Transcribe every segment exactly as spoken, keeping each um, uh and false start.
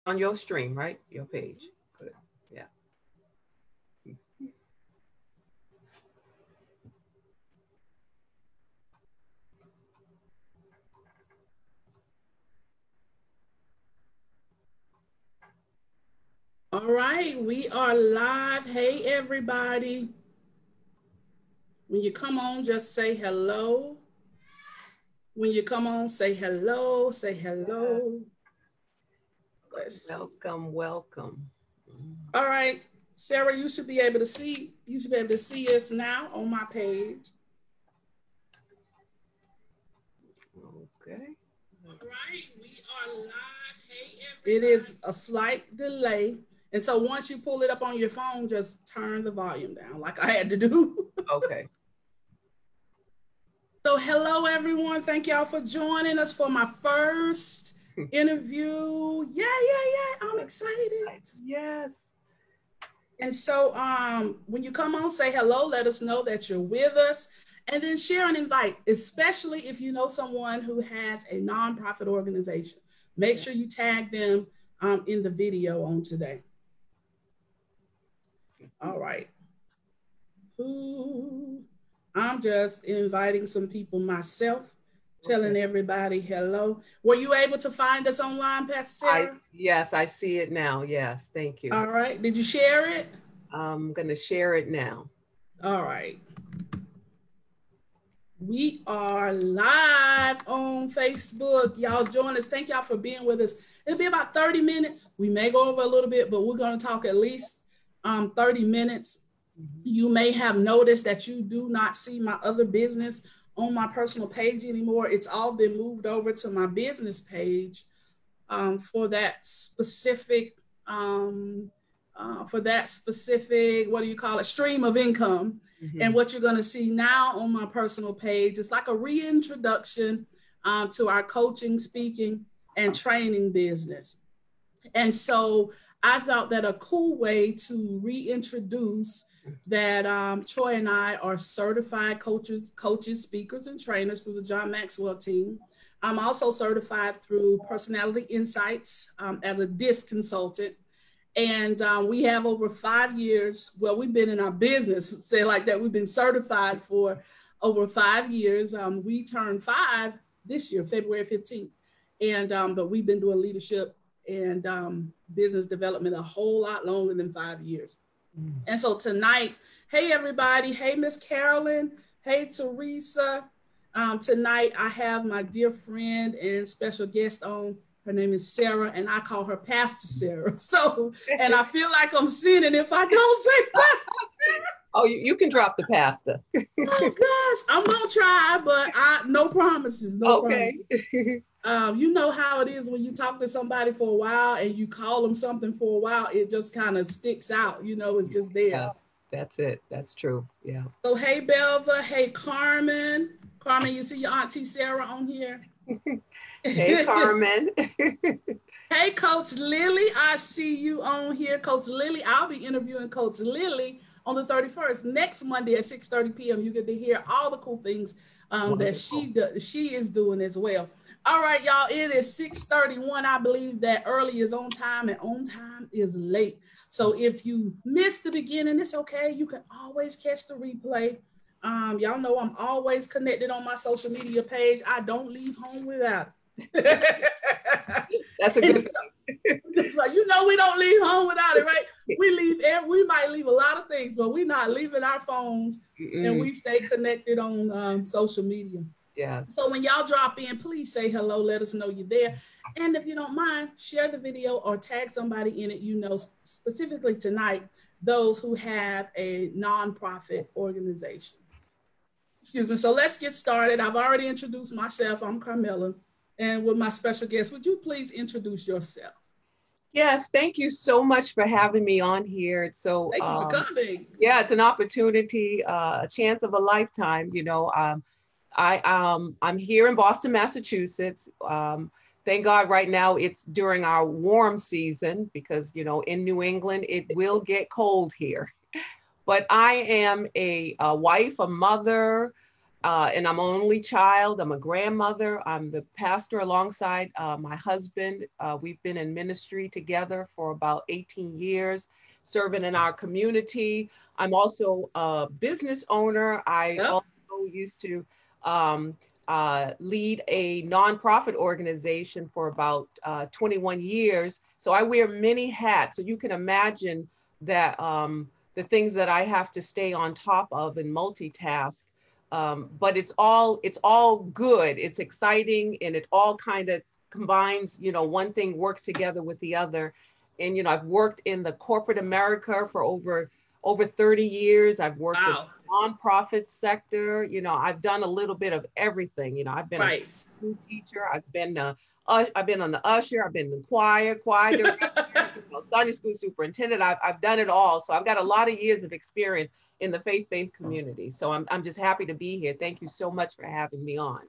On your stream, right? Your page. Good. Yeah. All right, we are live. Hey, everybody. When you come on, just say hello. When you come on, say hello, say hello. Let's see. Welcome, welcome. All right, Sarah, you should be able to see, you should be able to see us now on my page. Okay. All right, we are live. Hey, everybody. It is a slight delay. And so once you pull it up on your phone, just turn the volume down like I had to do. Okay. So hello, everyone. Thank y'all for joining us for my first interview. Yeah, yeah, yeah. I'm excited. Yes. And so um, when you come on, say hello. Let us know that you're with us. And then share and invite, especially if you know someone who has a nonprofit organization. Make sure you tag them um, in the video on today. All right. Ooh, I'm just inviting some people myself, telling okay. everybody hello. Were you able to find us online, Pastor Sarah? I, yes, I see it now. Yes, thank you. All right. Did you share it? I'm going to share it now. All right. We are live on Facebook. Y'all join us. Thank y'all for being with us. It'll be about thirty minutes. We may go over a little bit, but we're going to talk at least um, thirty minutes. You may have noticed that you do not see my other business on my personal page anymore. It's all been moved over to my business page um, for that specific, um, uh, for that specific, what do you call it, stream of income. Mm-hmm. And what you're going to see now on my personal page is like a reintroduction um, to our coaching, speaking, and training business. And so I thought that a cool way to reintroduce that um, Troy and I are certified coaches, coaches, speakers, and trainers through the John Maxwell team. I'm also certified through Personality Insights um, as a DISC consultant. And um, we have over five years, well, we've been in our business, say like that, we've been certified for over five years. Um, we turned five this year, February fifteenth. And, um, but we've been doing leadership and um, business development a whole lot longer than five years. Mm. And so tonight, hey, everybody. Hey, Miss Carolyn. Hey, Teresa. Um, tonight, I have my dear friend and special guest on. Her name is Sarah, and I call her Pastor Sarah. So, and I feel like I'm sinning if I don't say Pastor Sarah. Oh, you, you can drop the pastor. Oh, gosh. I'm going to try, but I no promises. No okay. promises. Um, you know how it is when you talk to somebody for a while and you call them something for a while, it just kind of sticks out. You know, it's just there. Yeah, that's it. That's true. Yeah. So, hey, Belva. Hey, Carmen. Carmen, you see your Auntie Sarah on here? Hey, Carmen. Hey, Coach Lily, I see you on here. Coach Lily, I'll be interviewing Coach Lily on the thirty-first, next Monday at six thirty p.m. You get to hear all the cool things um, that she do, she is doing as well. All right, y'all, it is six thirty-one. I believe that early is on time and on time is late. So if you missed the beginning, it's okay. You can always catch the replay. Um, y'all know I'm always connected on my social media page. I don't leave home without it. That's a good That's right. You know we don't leave home without it, right? We leave. We might leave a lot of things, but we're not leaving our phones, Mm-mm. and we stay connected on um, social media. Yeah. So when y'all drop in, please say hello. Let us know you're there, and if you don't mind, share the video or tag somebody in it. You know, specifically tonight, those who have a nonprofit organization. Excuse me. So let's get started. I've already introduced myself. I'm Carmela. And with my special guest, would you please introduce yourself? Yes, thank you so much for having me on here. It's so thank um, you for coming. Yeah, it's an opportunity, uh, a chance of a lifetime. You know, um, I um, I'm here in Boston, Massachusetts. Um, thank God, right now it's during our warm season because you know in New England it will get cold here. But I am a, a wife, a mother, Uh, and I'm an only child. I'm a grandmother. I'm the pastor alongside uh, my husband. Uh, we've been in ministry together for about eighteen years, serving in our community. I'm also a business owner. I Yep. also used to um, uh, lead a nonprofit organization for about uh, twenty-one years. So I wear many hats. So you can imagine that um, the things that I have to stay on top of and multitask. Um, but it's all it's all good. It's exciting, and it all kind of combines. You know, one thing works together with the other. And you know, I've worked in the corporate America for over over thirty years. I've worked in Wow. the nonprofit sector. You know, I've done a little bit of everything. You know, I've been Right. a school teacher. I've been a, uh, I've been on the usher. I've been in the choir, choir director, you know, Sunday school superintendent. I've I've done it all. So I've got a lot of years of experience in the faith-based community. So I'm, I'm just happy to be here. Thank you so much for having me on.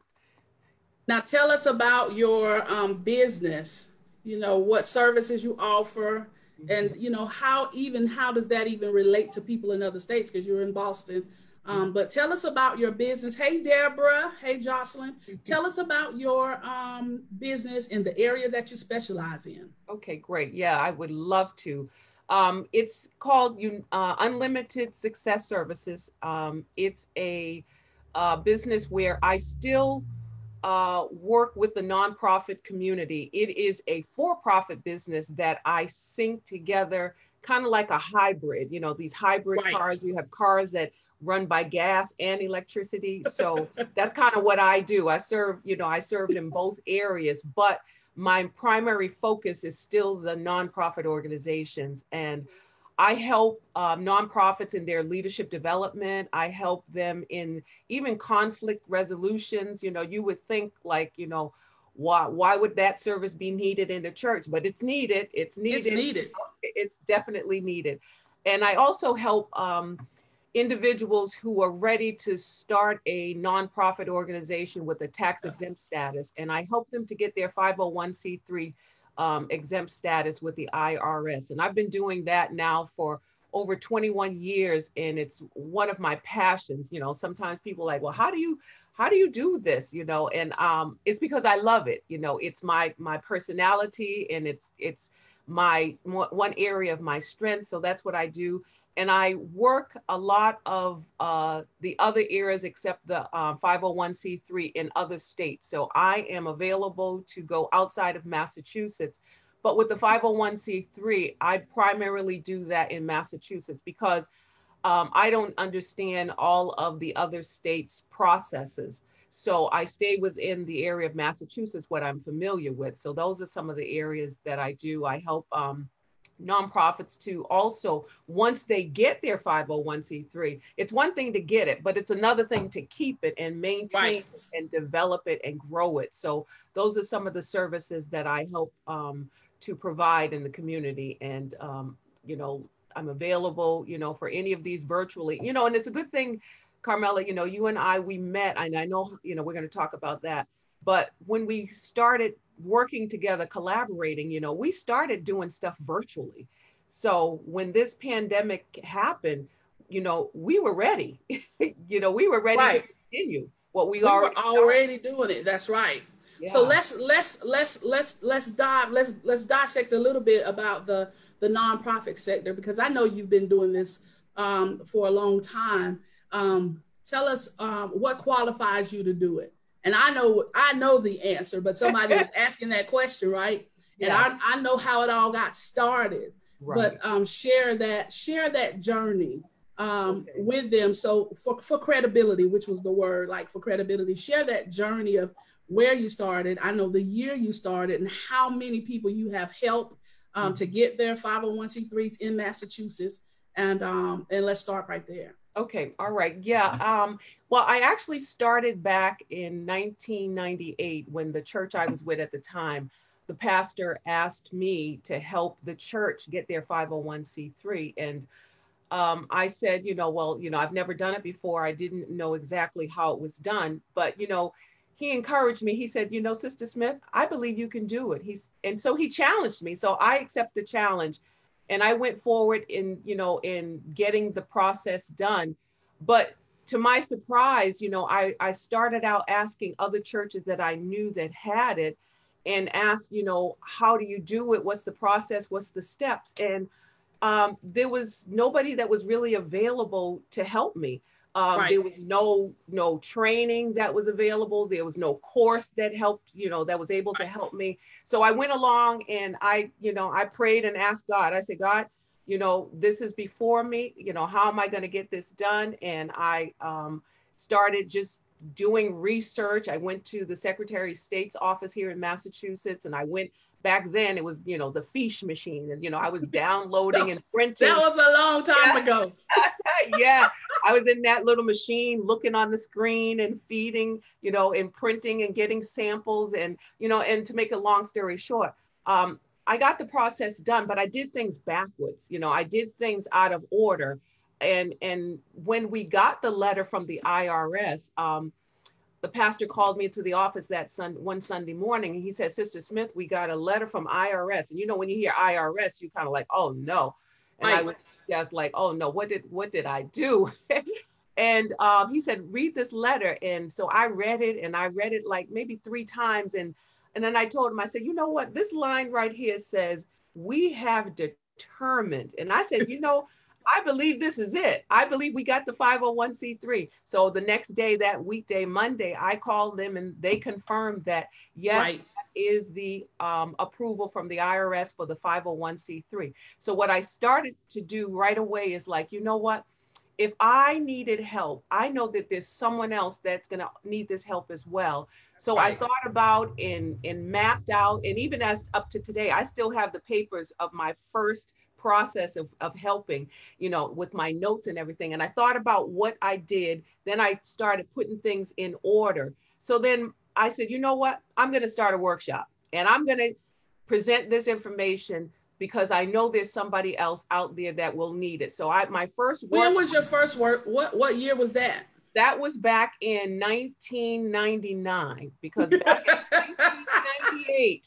Now tell us about your um, business, you know, what services you offer, and, you know, how even, how does that even relate to people in other states? Because you're in Boston. Um, but tell us about your business. Hey, Deborah. Hey, Jocelyn. Tell us about your um, business in the area that you specialize in. Okay, great. Yeah, I would love to. Um, it's called uh, Unlimited Success Services. Um, it's a uh, business where I still uh, work with the nonprofit community. It is a for-profit business that I sync together, kind of like a hybrid. You know, these hybrid Right. cars, you have cars that run by gas and electricity. So that's kind of what I do. I serve, you know, I served in both areas, but my primary focus is still the nonprofit organizations. And I help um, nonprofits in their leadership development. I help them in even conflict resolutions. You know, you would think like, you know, why, why would that service be needed in the church? But it's needed. It's needed. It's needed. It's definitely needed. And I also help um, individuals who are ready to start a nonprofit organization with a tax exempt status. And I help them to get their five oh one c three um, exempt status with the I R S. And I've been doing that now for over twenty-one years. And it's one of my passions. You know, sometimes people are like, well, how do you, how do you do this? You know, and um, it's because I love it. You know, it's my, my personality, and it's, it's my one area of my strength. So that's what I do. And I work a lot of uh, the other areas except the uh, five oh one c three in other states. So I am available to go outside of Massachusetts. But with the five oh one c three, I primarily do that in Massachusetts because um, I don't understand all of the other states' processes. So I stay within the area of Massachusetts, what I'm familiar with. So those are some of the areas that I do. I help um, nonprofits to also, once they get their five oh one c three, it's one thing to get it, but it's another thing to keep it and maintain Right. it and develop it and grow it. So those are some of the services that I help um, to provide in the community. And, um, you know, I'm available, you know, for any of these virtually, you know, and it's a good thing, Carmela, you know, you and I, we met, and I know, you know, we're going to talk about that. But when we started working together, collaborating, you know, we started doing stuff virtually. So when this pandemic happened, you know, we were ready. you know, we were ready Right. to continue what we, We already were already doing it. That's right. Yeah. So let's let's let's let's let's dive let's let's dissect a little bit about the the nonprofit sector, because I know you've been doing this um, for a long time. Um, tell us um, what qualifies you to do it. And I know I know the answer, but somebody was asking that question, right? And Yeah. I, I know how it all got started. Right. But um, share that share that journey um, Okay. with them. So for, for credibility, which was the word, like for credibility, share that journey of where you started. I know the year you started and how many people you have helped um, to get their five oh one c threes in Massachusetts. And um, and let's start right there. Okay, all right. Yeah. Um, well, I actually started back in nineteen ninety-eight when the church I was with at the time, the pastor asked me to help the church get their five oh one c three. And um, I said, you know, well, you know, I've never done it before. I didn't know exactly how it was done. But, you know, he encouraged me. He said, you know, Sister Smith, I believe you can do it. He's, and so he challenged me. So I accept the challenge. And I went forward in, you know, in getting the process done. But to my surprise, you know, I, I started out asking other churches that I knew that had it, and asked, you know, how do you do it? What's the process? What's the steps? And um, there was nobody that was really available to help me. Um, Right. There was no no training that was available. There was no course that helped, you know, that was able to help me. So I went along and I, you know, I prayed and asked God. I said, God, you know, this is before me. You know, how am I going to get this done? And I um, started just doing research. I went to the Secretary of State's office here in Massachusetts, and I went back then. It was, you know, the fiche machine, and you know, I was downloading and printing. That was a long time yeah. ago. Yeah, I was in that little machine, looking on the screen and feeding, you know, and printing and getting samples, and you know, and to make a long story short, um, I got the process done, but I did things backwards. You know, I did things out of order. And, and when we got the letter from the I R S, um, the pastor called me to the office that sun, one Sunday morning, and he said, Sister Smith, we got a letter from I R S. And you know, when you hear I R S, you kind of like, oh no. And Right. I was just like, oh no, what did what did I do? And um, he said, read this letter. And so I read it, and I read it like maybe three times. And, and then I told him, I said, you know what, this line right here says, we have determined. And I said, you know, I believe this is it. I believe we got the five oh one c three. So the next day, that weekday, Monday, I called them and they confirmed that, yes, Right. that is the um, approval from the I R S for the five oh one c three. So what I started to do right away is like, you know what? If I needed help, I know that there's someone else that's going to need this help as well. So Right. I thought about and, and mapped out, and even as up to today, I still have the papers of my first process of, of helping, you know, with my notes and everything. And I thought about what I did. Then I started putting things in order. So then I said, you know what? I'm going to start a workshop, and I'm going to present this information because I know there's somebody else out there that will need it. So I, my first workshop. When was your first work? What, what year was that? That was back in nineteen ninety-nine, because back in nineteen ninety-eight,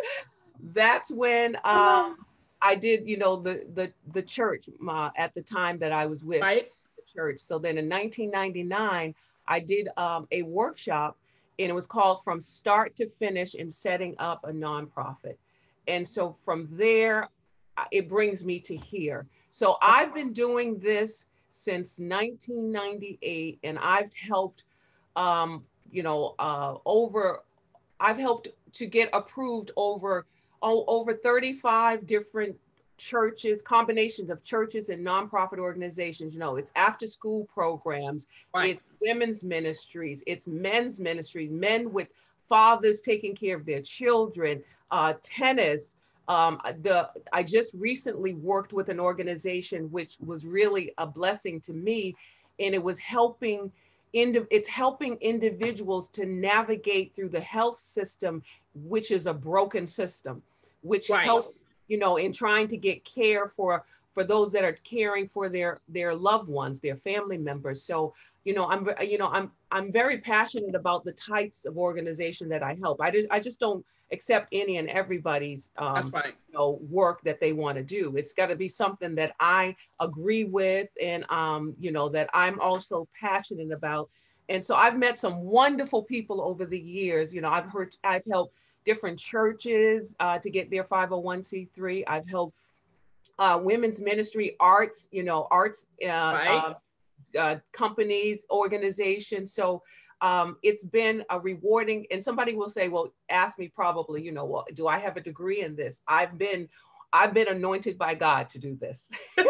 that's when um, I did, you know, the the the church uh, at the time that I was with Right. the church. So then in nineteen ninety-nine, I did um, a workshop, and it was called From Start to Finish in Setting Up a Nonprofit. And so from there, it brings me to here. So I've been doing this since nineteen ninety-eight, and I've helped, um, you know, uh, over, I've helped to get approved over, oh, over thirty-five different churches, combinations of churches and nonprofit organizations. You know, it's after school programs, Right. it's women's ministries, it's men's ministries, men with fathers taking care of their children, uh, tennis. Um, the I just recently worked with an organization which was really a blessing to me, and it was helping. Indi- it's helping individuals to navigate through the health system, which is a broken system, which Right. helps, you know, in trying to get care for for those that are caring for their their loved ones, their family members. So, you know, I'm you know I'm I'm very passionate about the types of organization that I help. I just I just don't accept any and everybody's um, That's right. you know, work that they want to do. It's got to be something that I agree with, and um, you know, that I'm also passionate about. And so I've met some wonderful people over the years. You know, I've heard I've helped different churches uh, to get their five oh one c three. I've helped uh, women's ministry, arts, you know, arts uh, Right. uh, uh, companies, organizations. So um, it's been a rewarding, and somebody will say, well, ask me probably, you know, well, do I have a degree in this? I've been, I've been anointed by God to do this. You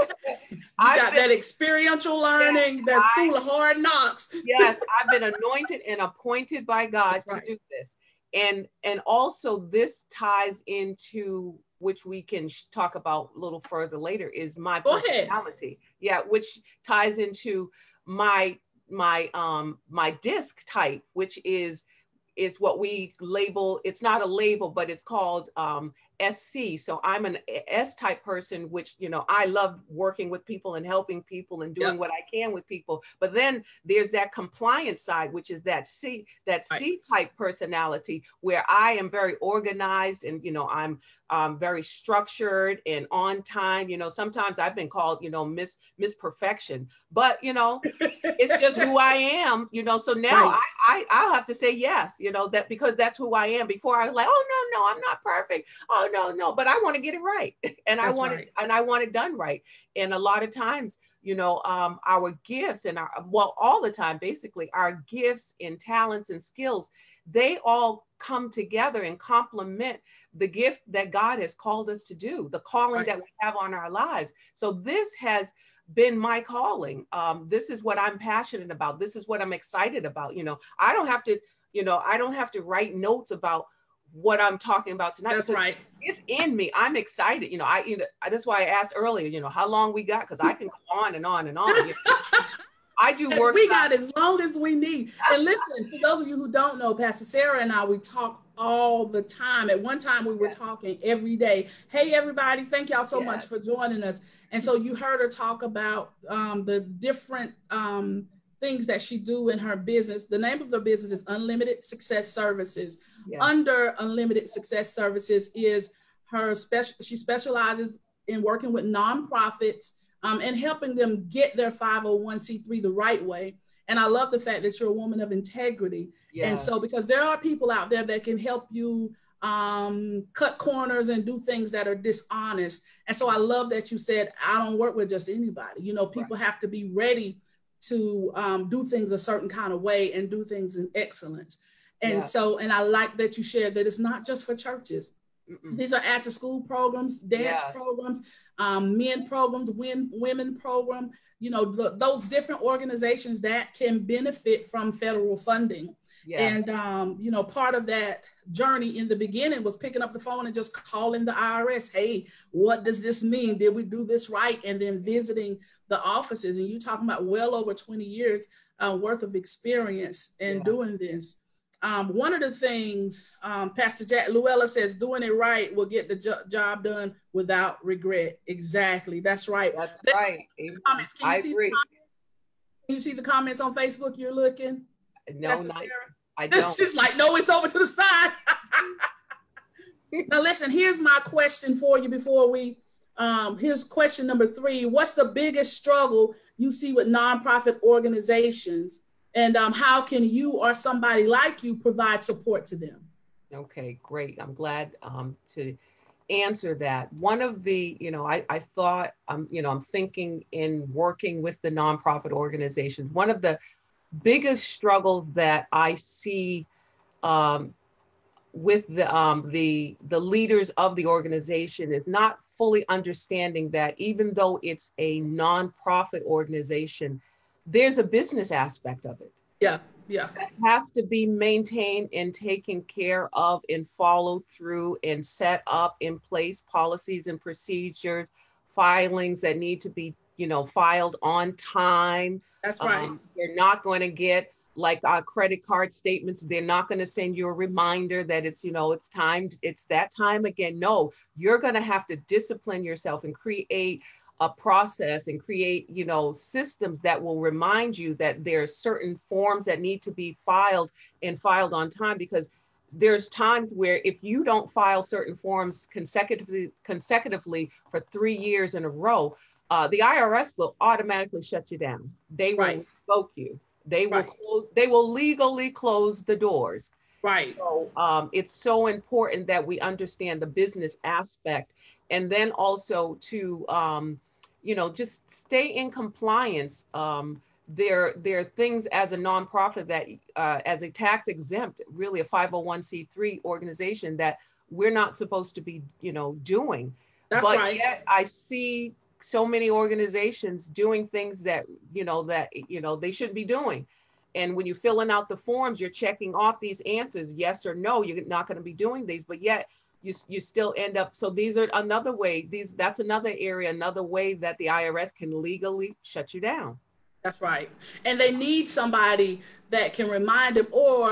got been, that experiential learning, yes, that school I, of hard knocks. Yes, I've been anointed and appointed by God That's to right. do this. And, and also this ties into, which we can talk about a little further later, is my Go personality. Ahead. Yeah, which ties into my my um my disc type, which is is what we label. It's not a label, but it's called um, S C. So I'm an S type person, which, you know, I love working with people and helping people and doing Yep. what I can with people. But then there's that compliance side, which is that C, that Right. C type personality, where I am very organized and, you know, I'm um, very structured and on time. You know, sometimes I've been called, you know, Miss Miss Perfection, but, you know, it's just who I am, you know. So now Right. I, I I'll have to say yes, you know, that because that's who I am. Before I was like, oh no, no, I'm not perfect. Oh no, no, but I want to get it right. And I That's want right. it, and I want it done right. And a lot of times, you know, um, our gifts and our, well, all the time, basically, our gifts and talents and skills, they all come together and complement the gift that God has called us to do, the calling Right. that we have on our lives. So this has been my calling. Um, this is what I'm passionate about. This is what I'm excited about. You know, I don't have to, you know, I don't have to write notes about what I'm talking about tonight. That's because right. it's in me. I'm excited. You know, I, you know, that's why I asked earlier, you know, how long we got, because I can go on and on and on. You know? I do work. We got as long as we need. And listen, for those of you who don't know, Pastor Sarah and I, we talk all the time. At one time, we were Yes. talking every day. Hey, everybody, thank y'all so Yes. much for joining us. And so you heard her talk about um, the different um, things that she do in her business. The name of the business is Unlimited Success Services. Yes. Under Unlimited Success Services is her special. She specializes in working with nonprofits Um, and helping them get their five oh one c three the right way. And I love the fact that you're a woman of integrity. Yes. And so, because there are people out there that can help you um, cut corners and do things that are dishonest. And so I love that you said, I don't work with just anybody. You know, people right. have to be ready to um, do things a certain kind of way and do things in excellence. And yes. so, and I like that you shared that it's not just for churches. Mm-mm. These are after school programs, dance yes. programs, um, men programs, win, women program, you know, the, those different organizations that can benefit from federal funding. Yes. And, um, you know, part of that journey in the beginning was picking up the phone and just calling the I R S. Hey, what does this mean? Did we do this right? And then visiting the offices. And you're talking about well over twenty years uh, worth of experience in yeah. doing this. Um, one of the things um, Pastor Jack Luella says, doing it right will get the jo- job done without regret. Exactly. That's right. That's There, right. Comments. Can you I see agree. The Can you see the comments on Facebook you're looking? No, not, I don't. She's like, no, it's over to the side. Now, listen, here's my question for you before we, um, here's question number three. What's the biggest struggle you see with nonprofit organizations? And um, how can you or somebody like you provide support to them? Okay, great. I'm glad um, to answer that. One of the, you know, I, I thought, um, you know, I'm thinking in working with the nonprofit organizations, one of the biggest struggles that I see um, with the, um, the, the leaders of the organization is not fully understanding that even though it's a nonprofit organization, there's a business aspect of it. Yeah, yeah. It has to be maintained and taken care of and followed through and set up in place policies and procedures, filings that need to be, you know, filed on time. That's right. Um, they're not going to get like our credit card statements. They're not going to send you a reminder that it's, you know, it's time, it's that time again. No, you're going to have to discipline yourself and create a process and create, you know, systems that will remind you that there are certain forms that need to be filed and filed on time, because there's times where if you don't file certain forms consecutively consecutively for three years in a row, uh, the I R S will automatically shut you down. They will right. revoke you. They will right. close. They will legally close the doors. Right. So um, it's so important that we understand the business aspect, and then also to um, you know, just stay in compliance. Um, there, there are things as a nonprofit that, uh, as a tax exempt, really a five oh one c three organization, that we're not supposed to be, you know, doing. That's but right. Yet I see so many organizations doing things that, you know, that, you know, they shouldn't be doing. And when you're filling out the forms, you're checking off these answers, yes or no, you're not going to be doing these, but yet you, you still end up. So these are another way, these, that's another area, another way that the I R S can legally shut you down. That's right. And they need somebody that can remind them, or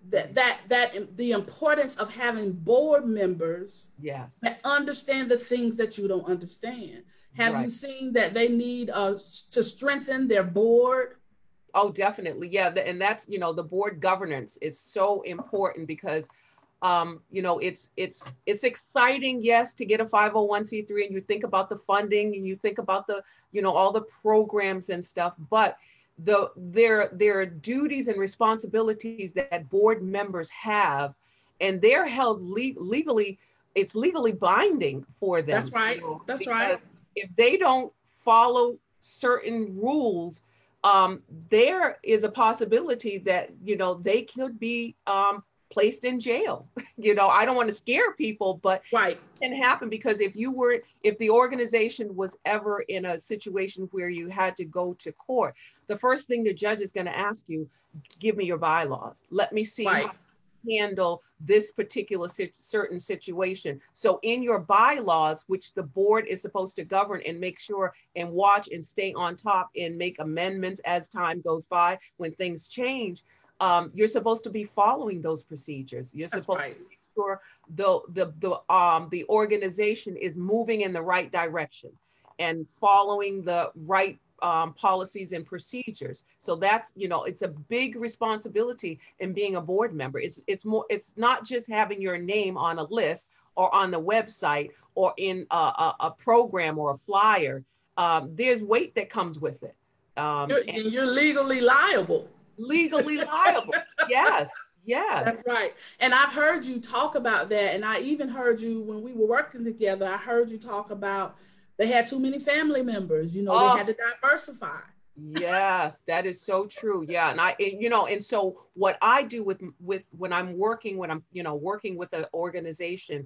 that that that the importance of having board members, yes, that understand the things that you don't understand. Have right. you seen that they need uh, to strengthen their board? Oh, definitely. Yeah. And that's, you know, the board governance is so important because, um, you know, it's, it's, it's exciting, yes, to get a five oh one c three and you think about the funding and you think about the, you know, all the programs and stuff, but the, there, there are duties and responsibilities that board members have, and they're held le- legally, it's legally binding for them. That's right. You know, that's right. If they don't follow certain rules, um, there is a possibility that, you know, they could be um, placed in jail. You know, I don't want to scare people, but right. it can happen because if you were, if the organization was ever in a situation where you had to go to court, the first thing the judge is going to ask you, give me your bylaws. Let me see right. how handle this particular si- certain situation. So in your bylaws, which the board is supposed to govern and make sure and watch and stay on top and make amendments as time goes by when things change, um, you're supposed to be following those procedures. You're That's supposed right. to make sure the, the, the, um, the organization is moving in the right direction and following the right Um, policies and procedures. So that's, you know, it's a big responsibility in being a board member. It's, it's more, it's not just having your name on a list or on the website or in a, a, a program or a flyer. Um, there's weight that comes with it. Um, you're, and you're legally liable. Legally liable. Yes. Yes. That's right. And I've heard you talk about that. And I even heard you when we were working together, I heard you talk about they had too many family members, you know, oh, they had to diversify. Yes, that is so true. Yeah. And I, and, you know, and so what I do with, with, when I'm working, when I'm, you know, working with an organization,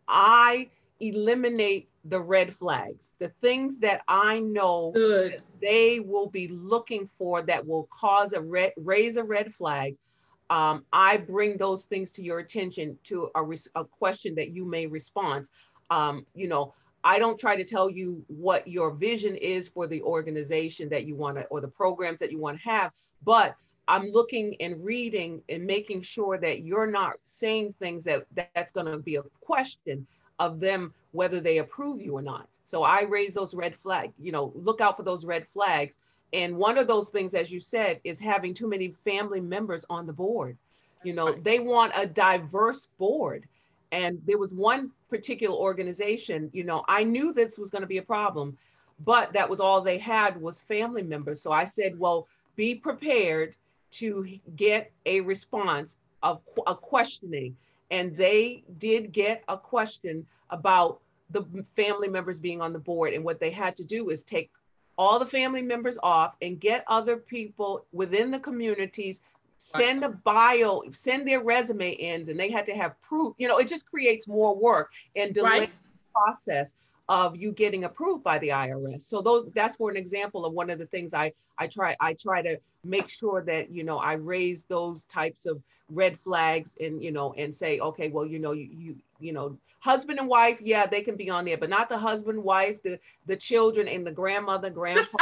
I eliminate the red flags, the things that I know that they will be looking for that will cause a red, raise a red flag. Um, I bring those things to your attention to a, a question that you may respond. Um, you know, I don't try to tell you what your vision is for the organization that you want to, or the programs that you want to have, but I'm looking and reading and making sure that you're not saying things that, that that's going to be a question of them, whether they approve you or not. So I raise those red flags, you know, look out for those red flags. And one of those things, as you said, is having too many family members on the board. You know, right. They want a diverse board. And there was one particular organization, you know, I knew this was going to be a problem, but that was all they had was family members. So I said, well, be prepared to get a response of a questioning. And they did get a question about the family members being on the board. And what they had to do is take all the family members off and get other people within the communities, send a bio, send their resume in, and they had to have proof. You know, it just creates more work and delays right. the process of you getting approved by the I R S. So those, that's for an example of one of the things I, I try, I try to make sure that, you know, I raise those types of red flags and, you know, and say, okay, well, you know, you, you, you know, husband and wife, yeah, they can be on there, but not the husband, wife, the, the children and the grandmother, grandpa,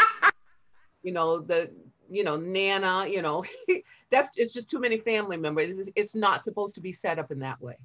you know, the, you know, Nana, you know, that's, it's just too many family members. It's, it's not supposed to be set up in that way.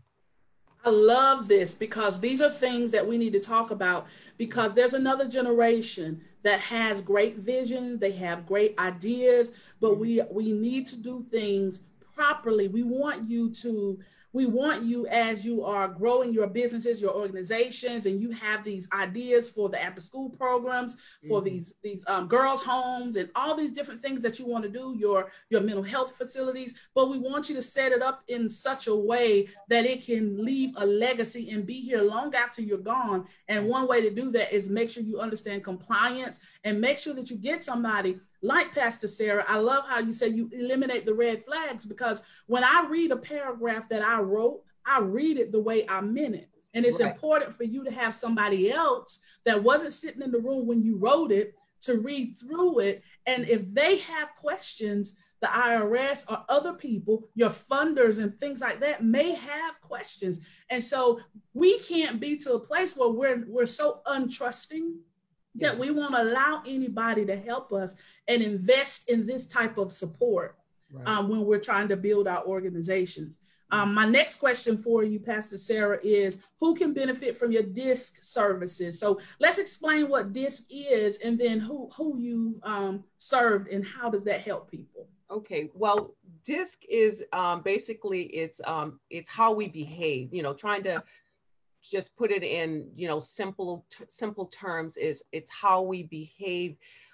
I love this because these are things that we need to talk about because there's another generation that has great vision. They have great ideas, but we, we need to do things properly. We want you to We want you as you are growing your businesses, your organizations, and you have these ideas for the after school programs, for mm-hmm. these, these um, girls' homes and all these different things that you want to do, your, your mental health facilities. But we want you to set it up in such a way that it can leave a legacy and be here long after you're gone. And one way to do that is make sure you understand compliance and make sure that you get somebody like Pastor Sarah. I love how you say you eliminate the red flags, because when I read a paragraph that I wrote, I read it the way I meant it. And it's right. important for you to have somebody else that wasn't sitting in the room when you wrote it to read through it. And if they have questions, the I R S or other people, your funders and things like that may have questions. And so we can't be to a place where we're, we're so untrusting that we won't allow anybody to help us and invest in this type of support. right. um, when we're trying to build our organizations. Um, my next question for you, Pastor Sarah, is who can benefit from your DISC services? So let's explain what DISC is, and then who, who you um, served and how does that help people? Okay, well, DISC is um, basically, it's um, it's how we behave, you know, trying to just put it in, you know, simple, simple terms is it's how we behave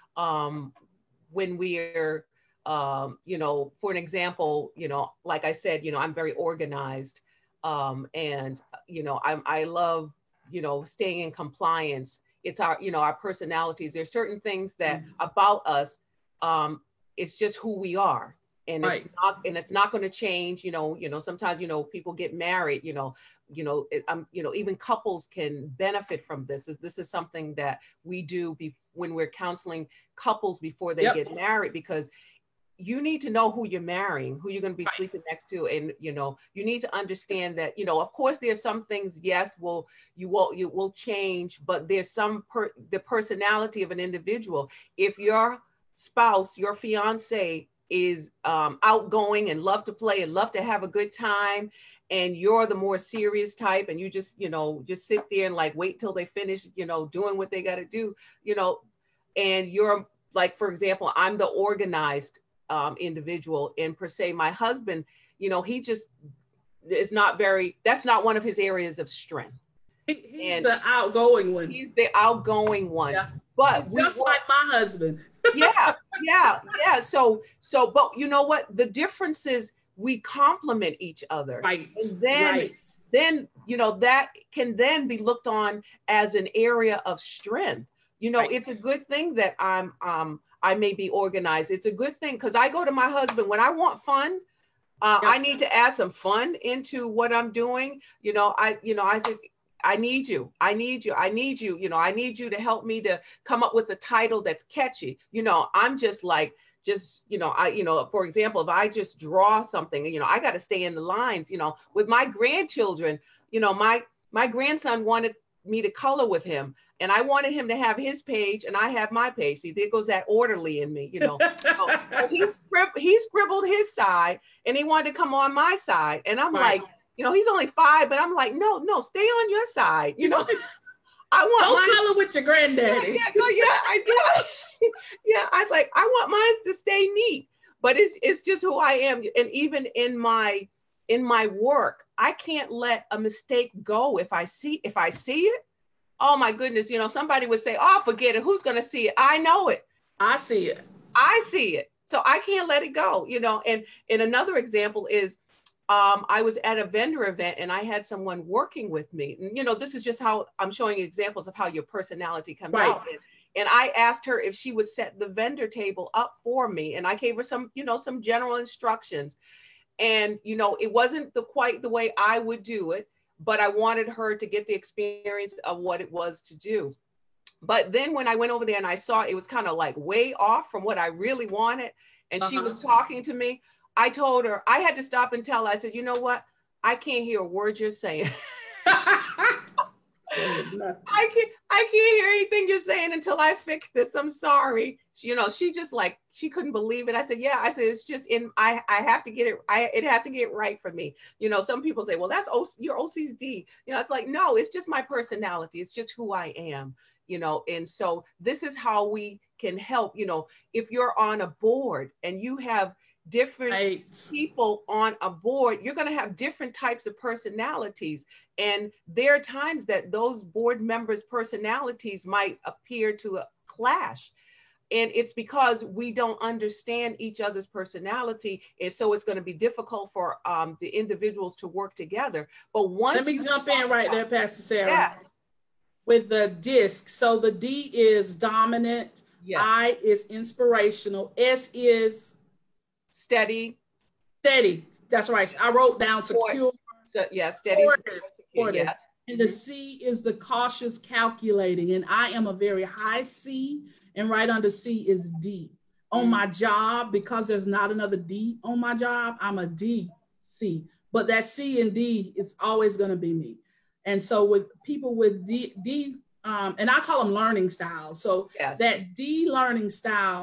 um, when we're Um, you know, for an example, you know, like I said, you know, I'm very organized, um, and you know, I'm I love, you know, staying in compliance. It's our, you know, our personalities. There's certain things that mm-hmm. about us, um, it's just who we are, and right. it's not, and it's not going to change. You know, you know, sometimes, you know, people get married. You know, you know, it, um, you know, even couples can benefit from this. This is something that we do be, when we're counseling couples before they yep. get married, because you need to know who you're marrying, who you're going to be right. sleeping next to. And, you know, you need to understand that, you know, of course, there's some things, yes, will you will you will change, but there's some per, the personality of an individual. If your spouse, your fiance is um, outgoing and love to play and love to have a good time, and you're the more serious type, and you just, you know, just sit there and like wait till they finish, you know, doing what they got to do, you know, and you're like, for example, I'm the organized Um, individual, and per se, my husband, you know, he just is not very, that's not one of his areas of strength. He, he's and the outgoing one. He's the outgoing one. Yeah. But he's just we, like my husband. yeah, yeah, yeah. So, so, but you know what? The difference is we complement each other. Right. And then, right. then, you know, that can then be looked on as an area of strength. You know, right. it's a good thing that I'm, um, I may be organized. It's a good thing, because I go to my husband when I want fun. Uh, yep. I need to add some fun into what I'm doing. You know, I, you know, I said, I need you. I need you. I need you. You know, I need you to help me to come up with a title that's catchy. You know, I'm just like, just, you know, I, you know, for example, if I just draw something, you know, I got to stay in the lines. You know, with my grandchildren, you know, my my grandson wanted me to color with him. And I wanted him to have his page, and I have my page. See, there goes that orderly in me, you know. So, so he, scrib- he scribbled his side, and he wanted to come on my side. And I'm right. like, you know, he's only five, but I'm like, no, no, stay on your side. You know, I want Don't mine- color with your granddaddy. Yeah, yeah, no, yeah, I did. Yeah, I was like, I want mine to stay neat, but it's it's just who I am. And even in my in my work, I can't let a mistake go. If I see if I see it. Oh my goodness, you know, somebody would say, oh, forget it. Who's going to see it? I know it. I see it. I see it. So I can't let it go, you know. And, and another example is um, I was at a vendor event, and I had someone working with me. And, you know, this is just how I'm showing examples of how your personality comes right. out. And, and I asked her if she would set the vendor table up for me. And I gave her some, you know, some general instructions. And, you know, it wasn't the quite the way I would do it, but I wanted her to get the experience of what it was to do. But then when I went over there and I saw it was kind of like way off from what I really wanted, and uh-huh. she was talking to me, I told her, I had to stop and tell her, I said, you know what? I can't hear a word you're saying. I can't, I can't hear anything you're saying until I fix this. I'm sorry. She, you know, she just like, she couldn't believe it. I said, yeah, I said, it's just in, I, I have to get it, I, it has to get right for me. You know, some people say, well, that's, O C, your O C D. You know, it's like, no, it's just my personality. It's just who I am, you know? And so this is how we can help, you know, if you're on a board and you have different right. people on a board, you're going to have different types of personalities. And there are times that those board members' personalities might appear to clash. And it's because we don't understand each other's personality. And so it's going to be difficult for um, the individuals to work together. But once Let me jump in right there, Pastor Sarah. Yes. With the DISC. So the D is dominant. Yes. I is inspirational. S is steady. Steady. That's right. I wrote down secure. So, yeah, steady. Secure, yes. And the C is the cautious, calculating. And I am a very high C. And right under C is D. On mm-hmm. my job, because there's not another D on my job, I'm a D C. But that C and D is always going to be me. And so with people with D, D um, and I call them learning styles. So yes. that D learning style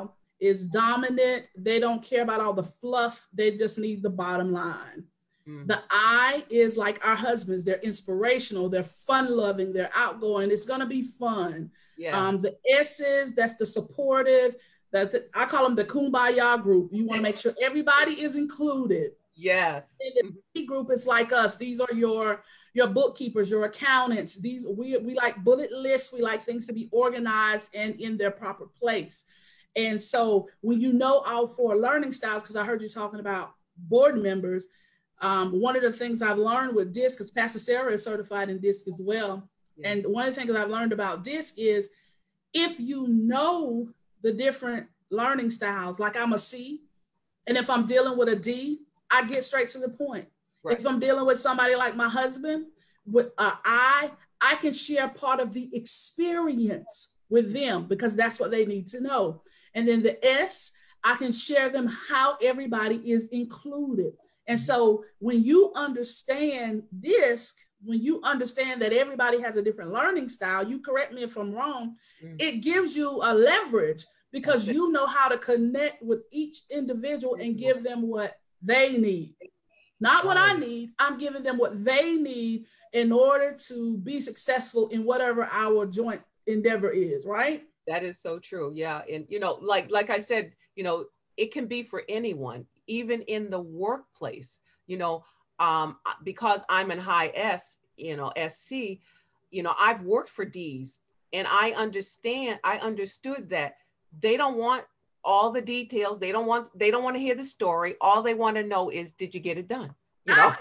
is dominant. They don't care about all the fluff. They just need the bottom line. Mm. The I is like our husbands. They're inspirational. They're fun loving. They're outgoing. It's going to be fun. Yeah. Um, the S's, that's the supportive. That the, I call them the kumbaya group. You want to make sure everybody is included. Yes. And the B group is like us. These are your your bookkeepers, your accountants. These we we like bullet lists. We like things to be organized and in their proper place. And so when you know all four learning styles, because I heard you talking about board members, um, one of the things I've learned with DISC, because Pastor Sarah is certified in DISC as well. Yes. And one of the things I've learned about DISC is if you know the different learning styles, like I'm a C, and if I'm dealing with a D, I get straight to the point. Right. If I'm dealing with somebody like my husband, with uh, I, I can share part of the experience with them because that's what they need to know. And then the S, I can share them how everybody is included. And so when you understand DISC, when you understand that everybody has a different learning style, you correct me if I'm wrong, mm. it gives you a leverage because you know how to connect with each individual and give them what they need. Not what I need, I'm giving them what they need in order to be successful in whatever our joint endeavor is, right? That is so true. Yeah. And, you know, like, like I said, you know, it can be for anyone, even in the workplace, you know, um, because I'm an high S, you know, S C, you know, I've worked for D's and I understand, I understood that they don't want all the details. They don't want, they don't want to hear the story. All they want to know is, did you get it done? You know?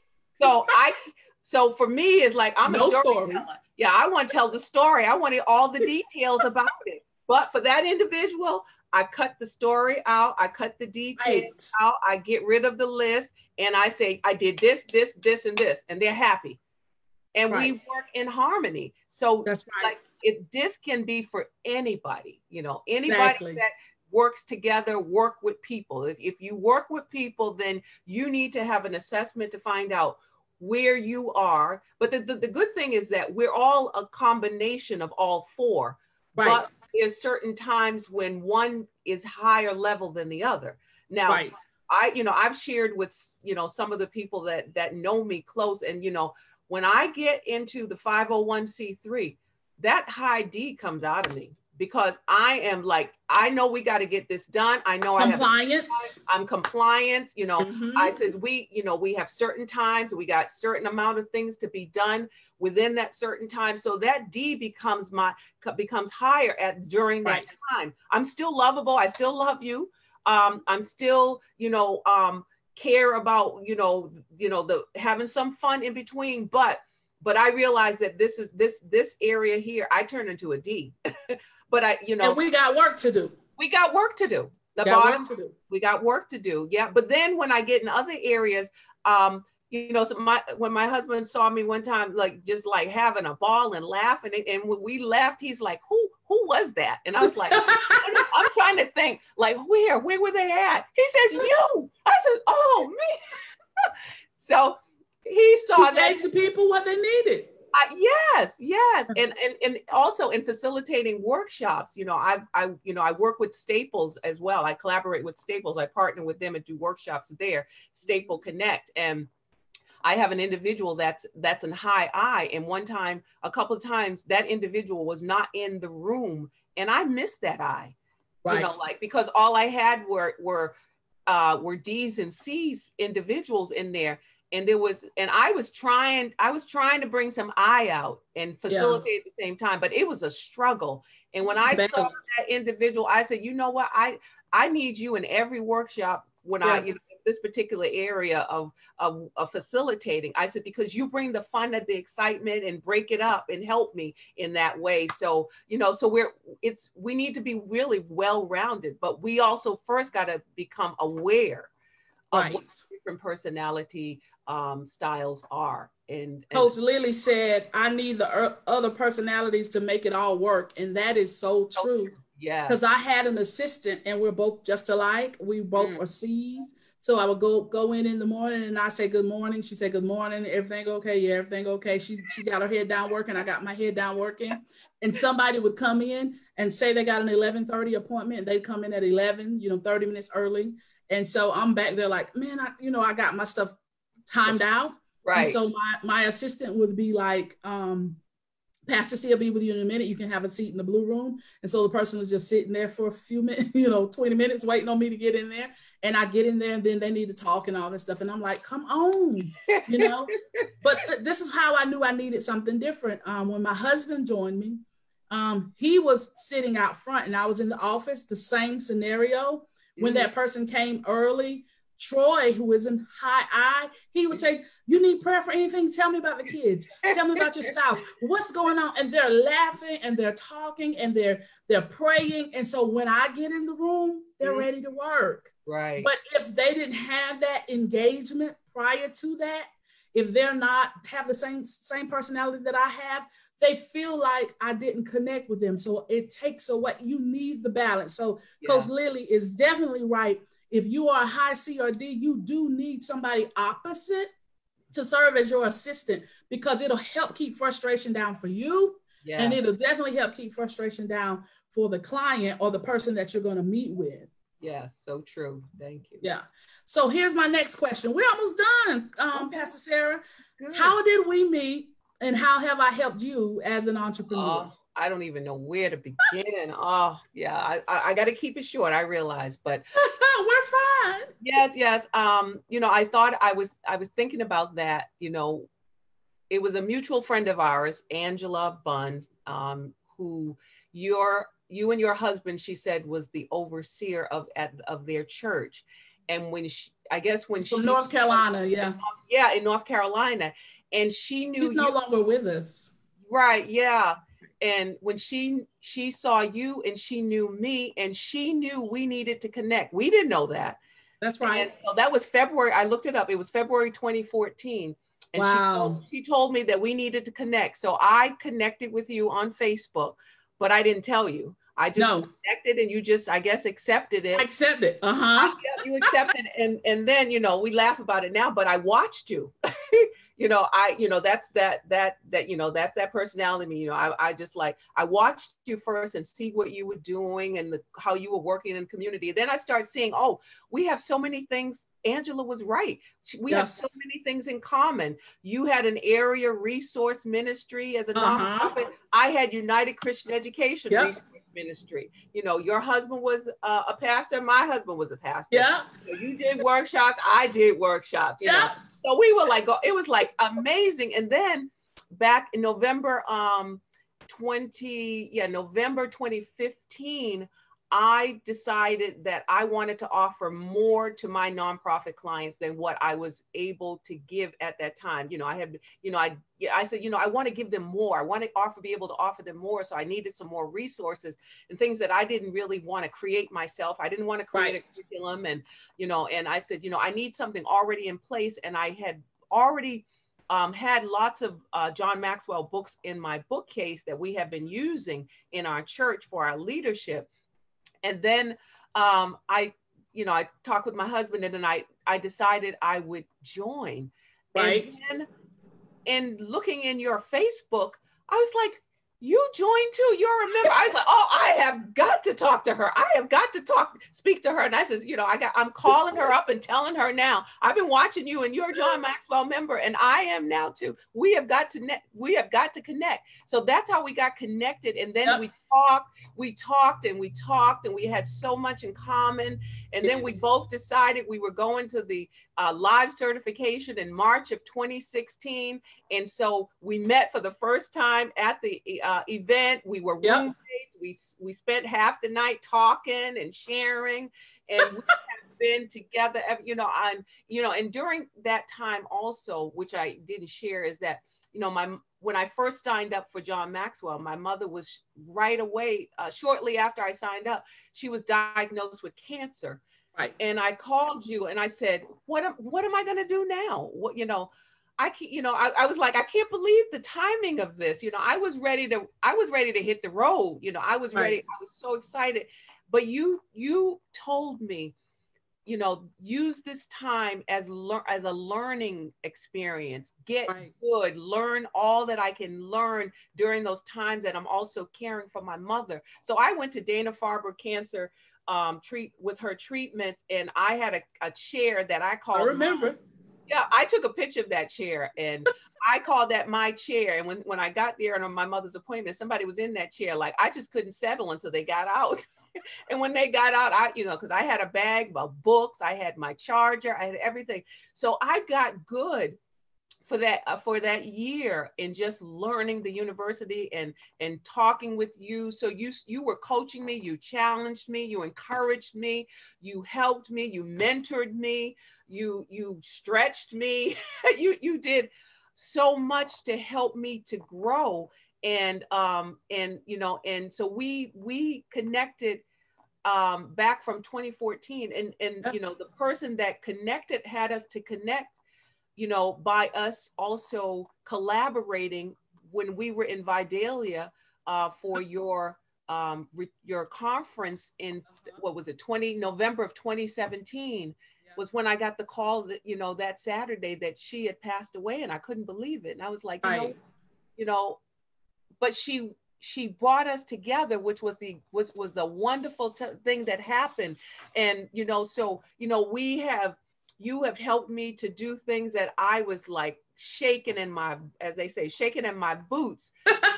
So I, so for me, it's like, I'm no a storyteller. Yeah, I want to tell the story. I want all the details about it. But for that individual, I cut the story out. I cut the details right. out. I get rid of the list. And I say, I did this, this, this, and this. And they're happy. And right. we work in harmony. So that's right. Like, it, this can be for anybody, you know, anybody exactly. that works together, work with people. If, if you work with people, then you need to have an assessment to find out where you are. But the, the, the good thing is that we're all a combination of all four. Right. But there's certain times when one is higher level than the other. Now, right. I, you know, I've shared with, you know, some of the people that, that know me close. And, you know, when I get into the five oh one c three, that high D comes out of me. Because I am like, I know we got to get this done. I know compliance. I have I'm compliance. You know, mm-hmm. I said we, you know, we have certain times. We got certain amount of things to be done within that certain time. So that D becomes my becomes higher at during that right. time. I'm still lovable. I still love you. Um, I'm still, you know, um, care about, you know, you know, the having some fun in between. But but I realize that this is this this area here. I turn into a D. But I, you know, and we got work to do. We got work to do. The got bottom, work to do. We got work to do. Yeah. But then when I get in other areas, um, you know, so my when my husband saw me one time, like just like having a ball and laughing, and, and when we left, he's like, "Who, who was that?" And I was like, "I'm trying to think, like where, where were they at?" He says, "You." I said, "Oh me." So he saw he that gave the people what they needed. Uh, yes, yes, and and and also in facilitating workshops, you know, I I you know I work with Staples as well. I collaborate with Staples. I partner with them and do workshops there, Staple Connect, and I have an individual that's that's in high I. And one time, a couple of times, that individual was not in the room, and I missed that I, right. you know, like because all I had were were uh, were D's and C's individuals in there. And there was, and I was trying, I was trying to bring some I out and facilitate yeah. at the same time, but it was a struggle. And when I Balance. saw that individual, I said, you know what, I, I need you in every workshop when yeah. I, you know, this particular area of, of, of facilitating. I said, because you bring the fun and the excitement and break it up and help me in that way. So, you know, so we're, it's, we need to be really well-rounded, but we also first got to become aware of right. what different personality um, styles are. And, and Coach Lily said, I need the er- other personalities to make it all work. And that is so true. Yeah. Because I had an assistant and we're both just alike. We both mm. are C's. So I would go go in in the morning and I say good morning. She said good morning. Everything okay? Yeah, everything okay. She she got her head down working. I got my head down working. And somebody would come in and say they got an eleven thirty appointment. They'd come in at eleven, you know, thirty minutes early. And so I'm back there like, man, I you know I got my stuff timed out. Right. And so my my assistant would be like, um, Pastor C will be with you in a minute. You can have a seat in the blue room. And so the person is just sitting there for a few minutes, you know, twenty minutes waiting on me to get in there. And I get in there and then they need to talk and all this stuff. And I'm like, come on, you know, but th- this is how I knew I needed something different. Um, when my husband joined me, um, he was sitting out front and I was in the office, the same scenario. When mm-hmm. that person came early, Troy, who is in high I, he would say, you need prayer for anything? Tell me about the kids. Tell me about your spouse. What's going on? And they're laughing and they're talking and they're they're praying. And so when I get in the room, they're mm-hmm. ready to work. Right. But if they didn't have that engagement prior to that, if they're not have the same same personality that I have, they feel like I didn't connect with them. So it takes away, you need the balance. So yeah. Coach Lily is definitely right. If you are a high C or D, you do need somebody opposite to serve as your assistant because it'll help keep frustration down for you. Yeah. And it'll definitely help keep frustration down for the client or the person that you're going to meet with. Yes, so true. Thank you. Yeah. So here's my next question. We're almost done, um, okay. Pastor Sarah. Good. How did we meet and how have I helped you as an entrepreneur? Uh, I don't even know where to begin. Oh, yeah, I, I, I got to keep it short, I realize, but we're fine. Yes, yes. Um, you know, I thought I was, I was thinking about that, you know, it was a mutual friend of ours, Angela Buns, um, who your, you and your husband, she said, was the overseer of, at, of their church. And when she, I guess when From she- North Carolina, yeah. Yeah, in North Carolina. And she knew- She's no you, longer with us. Right, yeah. And when she she saw you and she knew me and she knew we needed to connect. We didn't know that. That's right. And so that was February. I looked it up. It was February twenty fourteen. And wow. she told, she told me that we needed to connect. So I connected with you on Facebook, but I didn't tell you. I just no. connected and you just, I guess, accepted it. I accepted. Uh-huh. I, you accepted. and, and then, you know, we laugh about it now, but I watched you. You know, I, you know, that's that, that, that, you know, that's that personality. You know, I, I just like, I watched you first and see what you were doing and the, how you were working in the community. Then I started seeing, oh, we have so many things. Angela was right. We yeah. have so many things in common. You had an area resource ministry as a uh-huh. nonprofit. I had United Christian Education yep. Resource Ministry. You know, your husband was uh, a pastor. My husband was a pastor. Yeah. So you did workshops. I did workshops. You yeah. know? So we were like, it was like amazing. And then back in November, um, twenty, yeah, November twenty fifteen, I decided that I wanted to offer more to my nonprofit clients than what I was able to give at that time. You know, I had, you know, I, I said, you know, I want to give them more. I want to offer, be able to offer them more. So I needed some more resources and things that I didn't really want to create myself. I didn't want to create right. a curriculum and, you know, and I said, you know, I need something already in place. And I had already um, had lots of uh, John Maxwell books in my bookcase that we have been using in our church for our leadership. And then um, I, you know, I talked with my husband and then I, I decided I would join. Right. And then and looking in your Facebook, I was like, you joined too, you're a member. I was like, oh, I have got to talk to her. I have got to talk, speak to her. And I said, you know, I got, I'm calling her up and telling her now, I've been watching you and you're a John Maxwell member and I am now too. We have got to, ne- we have got to connect. So that's how we got connected. And then yep. we talked, we talked and we talked and we had so much in common. And then we both decided we were going to the uh, live certification in March of twenty sixteen. And so we met for the first time at the uh, event. We were yep. roommates. We, we spent half the night talking and sharing. And we have been together, you know, on, you know, and during that time also, which I didn't share, is that, you know, my when I first signed up for John Maxwell, my mother was right away, uh, shortly after I signed up, she was diagnosed with cancer. Right. And I called you and I said, what am, what am I going to do now? What, you know, I can't, you know, I, I was like, I can't believe the timing of this. You know, I was ready to, I was ready to hit the road. You know, I was ready. Right. I was so excited. But you, you told me, you know, use this time as lear- as a learning experience. Get Right. good, learn all that I can learn during those times that I'm also caring for my mother. So I went to Dana-Farber Cancer um, treat with her treatments, and I had a, a chair that I I called. remember. Yeah, I took a picture of that chair and I called that my chair. And when, when I got there and on my mother's appointment, somebody was in that chair. Like I just couldn't settle until they got out. And when they got out, I, you know, because I had a bag of books, I had my charger, I had everything. So I got good for that uh, for that year in just learning the university and and talking with you. So you you were coaching me, you challenged me, you encouraged me, you helped me, you mentored me, you you stretched me. you you did so much to help me to grow. And um and you know and so we we connected um back from twenty fourteen, and and you know the person that connected had us to connect, you know, by us also collaborating when we were in Vidalia uh, for your um, re- your conference in, what was it, twenty November of twenty seventeen, was when I got the call that, you know, that Saturday that she had passed away, and I couldn't believe it. And I was like, you know, Right. you know, but she she brought us together, which was the was was a wonderful t- thing that happened. And you know, so you know, we have you have helped me to do things that I was like shaking in my, as they say, shaking in my boots.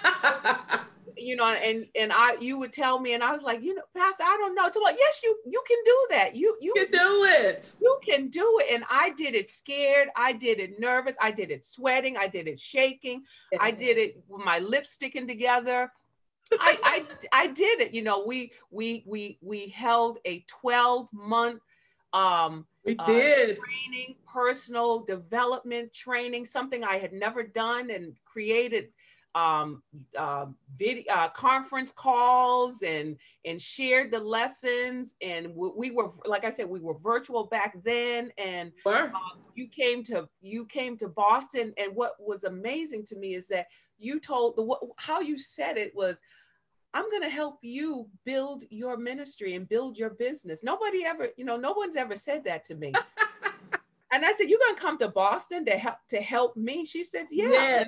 You know, and and I you would tell me, and I was like, you know, Pastor, I don't know. To what? Yes, you you can do that. You you You can do it. You can do it. And I did it scared. I did it nervous. I did it sweating. I did it shaking. Yes. I did it with my lips sticking together. I, I I did it. You know, we we we we held a twelve month um We uh, did. training, personal development training, something I had never done, and created um uh, video uh, conference calls and and shared the lessons. And we, we were, like I said, we were virtual back then. And Were. um, you came to you came to Boston, and what was amazing to me is that you told the what, how you said it was, I'm going to help you build your ministry and build your business. Nobody ever, you know, no one's ever said that to me. And I said, you're going to come to Boston to help to help me? She says, yeah. Yes.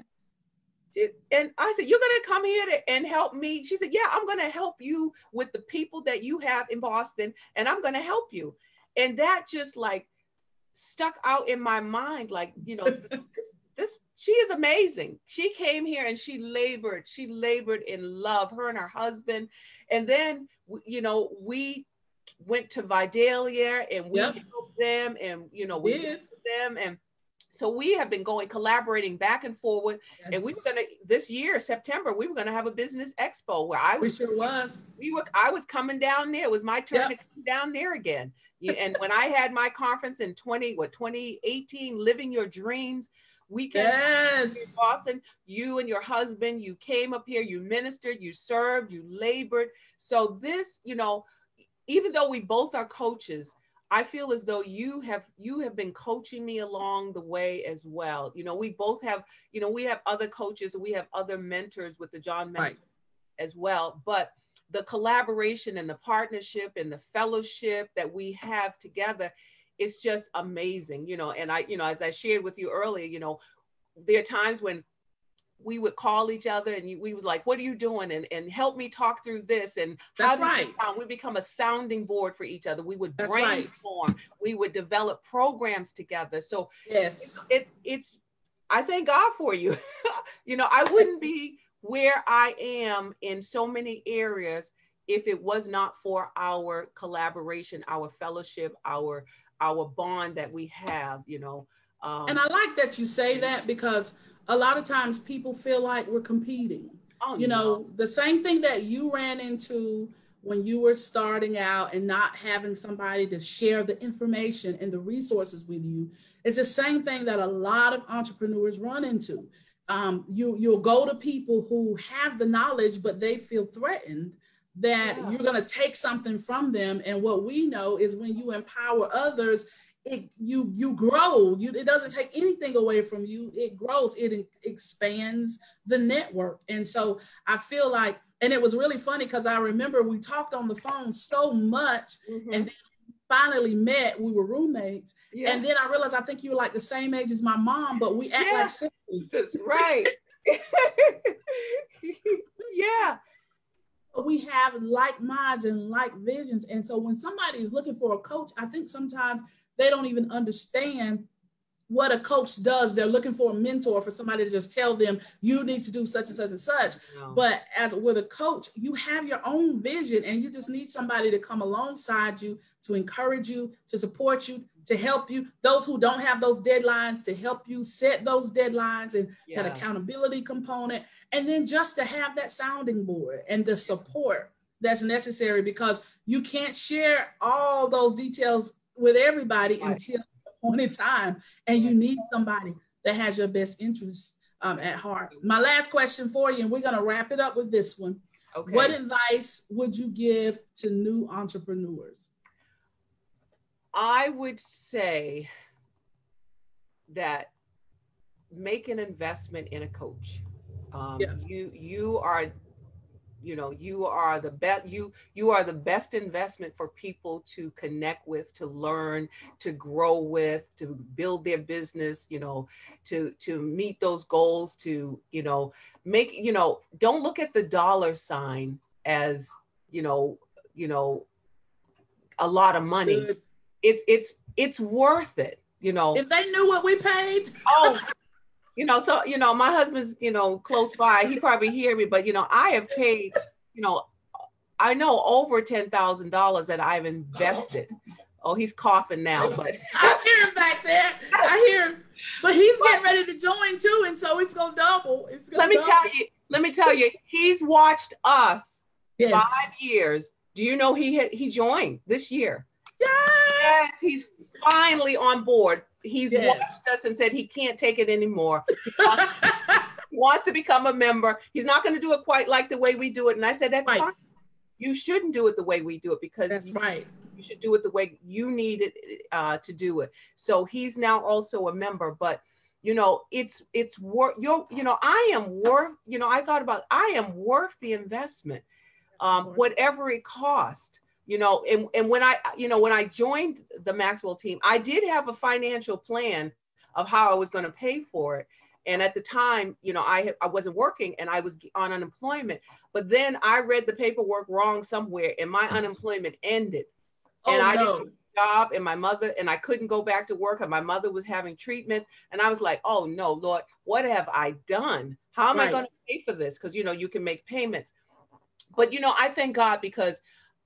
It- and I said, you're going to come here to, and help me? She said, yeah, I'm going to help you with the people that you have in Boston, and I'm going to help you. And that just like stuck out in my mind, like, you know, this, this, she is amazing. She came here and she labored, she labored in love, her and her husband. And then, you know, we went to Vidalia and we Yep. helped them, and, you know, we Did. worked with them. And so we have been going, collaborating back and forward. Yes. And we were going to, this year, September, we were going to have a business expo where I We was, sure was. we were, I was coming down there. It was my turn Yep. to come down there again. Yeah, and when I had my conference in twenty, what, twenty eighteen, Living Your Dreams, we came to Yes. Boston. You and your husband, you came up here, you ministered, you served, you labored. So this, you know, even though we both are coaches, I feel as though you have you have been coaching me along the way as well. You know, we both have, you know, we have other coaches and we have other mentors with the John Mentor Right. as well. But the collaboration and the partnership and the fellowship that we have together, it's just amazing. You know, and I, you know, as I shared with you earlier, you know, there are times when we would call each other and you, we would like, what are you doing? And, and help me talk through this. And how That's does right. this sound? We become a sounding board for each other. We would That's right. brainstorm. We would develop programs together. So Yes. it, it's, I thank God for you. You know, I wouldn't be where I am in so many areas if it was not for our collaboration, our fellowship, our, our bond that we have, you know. Um, And I like that you say that, because a lot of times people feel like we're competing. oh, You no. know, the same thing that you ran into when you were starting out and not having somebody to share the information and the resources with you. It's the same thing that a lot of entrepreneurs run into. Um, you, you'll go to people who have the knowledge, but they feel threatened that Yeah. you're going to take something from them. And what we know is when you empower others, it you you grow. You, it doesn't take anything away from you. It grows. It expands the network. And so I feel like, and it was really funny because I remember we talked on the phone so much, Mhm. and then finally met, we were roommates. Yeah. And then I realized, I think you were like the same age as my mom, but we act yeah. like sisters. That's right. Yeah. But we have like minds and like visions. And so when somebody is looking for a coach, I think sometimes they don't even understand what a coach does. They're looking for a mentor, for somebody to just tell them, you need to do such and such and such. No. But as with a coach, you have your own vision, and you just need somebody to come alongside you, to encourage you, to support you, to help you. Those who don't have those deadlines, to help you set those deadlines, and yeah. that accountability component. And then just to have that sounding board and the support that's necessary, because you can't share all those details with everybody right. until point in time, and you need somebody that has your best interests um, at heart. My last question for you, and we're going to wrap it up with this one. Okay. What advice would you give to new entrepreneurs? I would say that make an investment in a coach. Um, yeah. You you are. You know, you are the best, you, you are the best investment for people to connect with, to learn, to grow with, to build their business, you know, to, to meet those goals, to, you know, make, you know, don't look at the dollar sign as, you know, you know, a lot of money. Good. It's, it's, it's worth it, you know. If they knew what we paid. Oh, you know, so, you know, my husband's, you know, close by, he probably hear me, but, you know, I have paid, you know, I know over ten thousand dollars that I've invested. Oh, he's coughing now, but. I hear him back there. I hear him, but he's but, getting ready to join too. And so it's going to double. It's gonna let me double. tell you, let me tell you, he's watched us yes. five years. Do you know he had, he joined this year? Yes. Yes, he's finally on board. He's yes. watched us and said he can't take it anymore. He wants, he wants to become a member. He's not going to do it quite like the way we do it. And I said, that's right. fine. You shouldn't do it the way we do it, because that's you, right. you should do it the way you need it uh, to do it. So he's now also a member, but you know, it's, it's worth, you you know, I am worth, you know, I thought about, I am worth the investment, um, whatever it cost. You know, and, and when I, you know, when I joined the Maxwell team, I did have a financial plan of how I was going to pay for it. And at the time, you know, I, I wasn't working and I was on unemployment. But then I read the paperwork wrong somewhere and my unemployment ended. And oh, I no. didn't have a job, and my mother, and I couldn't go back to work, and my mother was having treatments. And I was like, oh, no, Lord, what have I done? How am right. I going to pay for this? Because, you know, you can make payments. But, you know, I thank God, because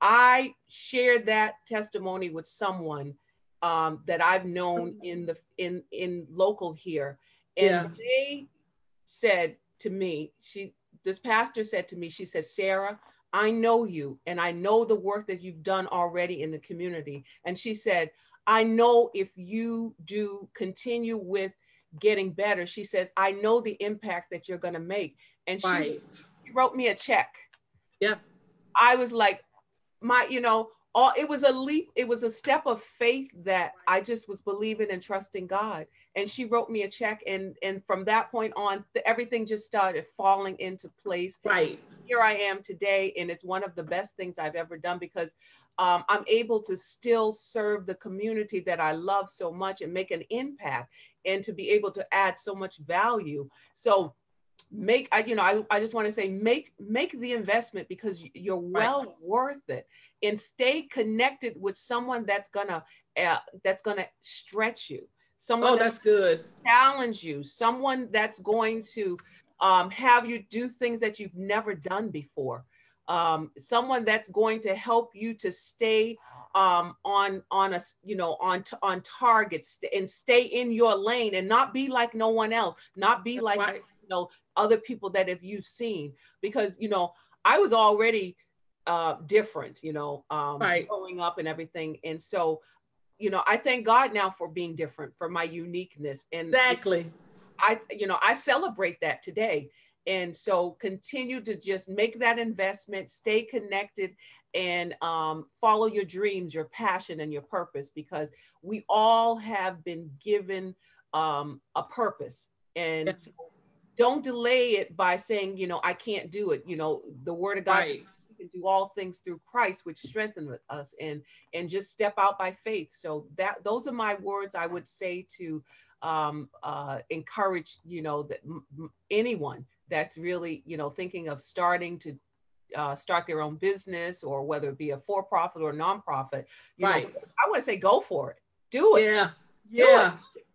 I shared that testimony with someone um, that I've known in the in in local here, and yeah. they said to me, she this pastor said to me, she said, Sarah, I know you, and I know the work that you've done already in the community. And she said, I know if you do continue with getting better, she says, I know the impact that you're going to make. And she, right. she wrote me a check. Yeah, I was like, my, you know, all, it was a leap. It was a step of faith that I just was believing and trusting God. And she wrote me a check. And, and from that point on, the, everything just started falling into place. Right. Here I am today. And it's one of the best things I've ever done, because um, I'm able to still serve the community that I love so much and make an impact, and to be able to add so much value. So make, I, you know, I, I just want to say, make, make the investment, because you're well right. worth it, and stay connected with someone that's gonna, uh, that's gonna stretch you. Someone oh, that's, that's good. Challenge you. Someone that's going to um, have you do things that you've never done before. Um, someone that's going to help you to stay um, on, on a, you know, on, on targets, and stay in your lane, and not be like no one else, not be that's like, right. you know, other people that have you've seen, because, you know, I was already uh, different, you know, um, right. growing up and everything. And so, you know, I thank God now for being different, for my uniqueness. And exactly. I, you know, I celebrate that today. And so continue to just make that investment, stay connected, and um, follow your dreams, your passion, and your purpose, because we all have been given um, a purpose. And yeah. don't delay it by saying, you know, I can't do it. You know, the word of God, right. can do all things through Christ, which strengthen us, and and just step out by faith. So that those are my words I would say to um, uh, encourage, you know, that m- anyone that's really, you know, thinking of starting to uh, start their own business, or whether it be a for-profit or nonprofit. You right. know, I want to say, go for it. Do it. Yeah. Yeah.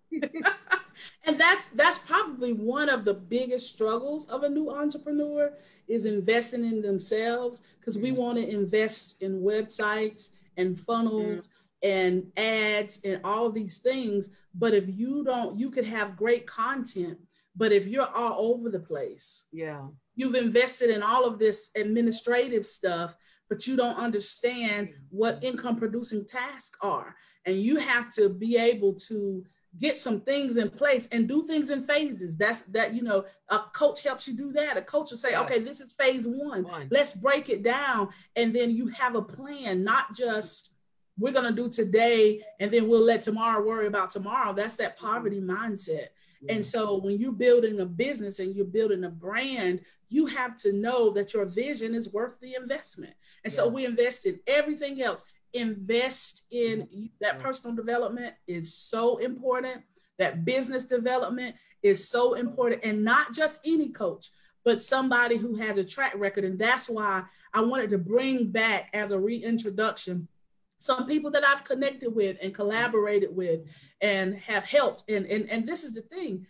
And that's that's probably one of the biggest struggles of a new entrepreneur, is investing in themselves, because we want to invest in websites and funnels mm-hmm. and ads and all of these things. But if you don't, you could have great content, but if you're all over the place, yeah, you've invested in all of this administrative stuff, but you don't understand what income producing tasks are. And you have to be able to get some things in place and do things in phases. That's that, you know, a coach helps you do that. A coach will say, yes. okay, this is phase one. one. Let's break it down. And then you have a plan, not just we're going to do today and then we'll let tomorrow worry about tomorrow. That's that poverty mm-hmm. mindset. Yeah. And so when you're building a business and you're building a brand, you have to know that your vision is worth the investment. And yeah. so we invest in everything else. Invest in that. Personal development is so important. That business development is so important, and not just any coach, but somebody who has a track record. And that's why I wanted to bring back, as a reintroduction, some people that I've connected with and collaborated with and have helped. And, and, and this is the thing,